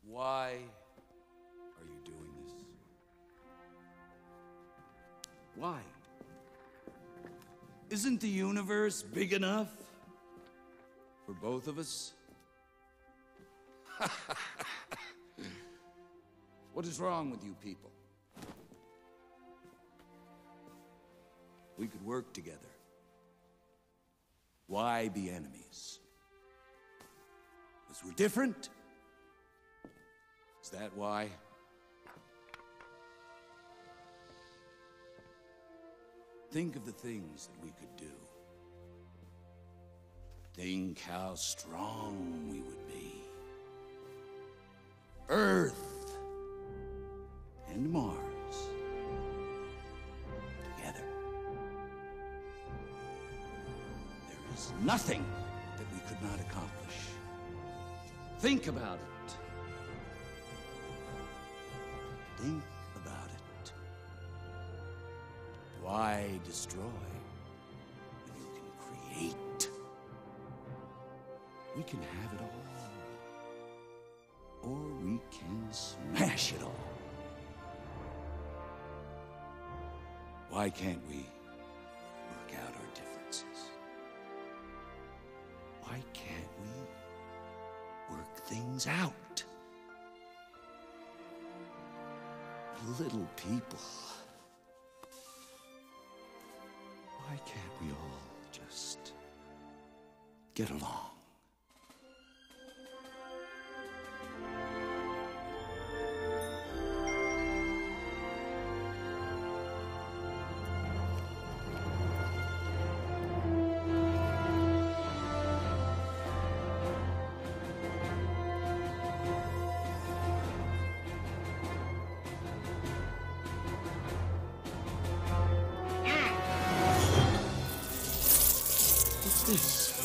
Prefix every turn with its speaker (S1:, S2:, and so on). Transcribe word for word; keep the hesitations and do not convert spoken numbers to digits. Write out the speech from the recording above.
S1: Why are you doing this? Why? Isn't the universe big enough for both of us? What is wrong with you people? We could work together. Why be enemies? Because we're different? Is that why? Think of the things that we could do. Think how strong we would be. Earth and Mars together. There is nothing that we could not accomplish. Think about it. Think about it. Why destroy when you can create? We can have it all, or we can smash it all. Why can't we work out our differences? Why can't we work things out? Little people. Why can't we all just get along? This.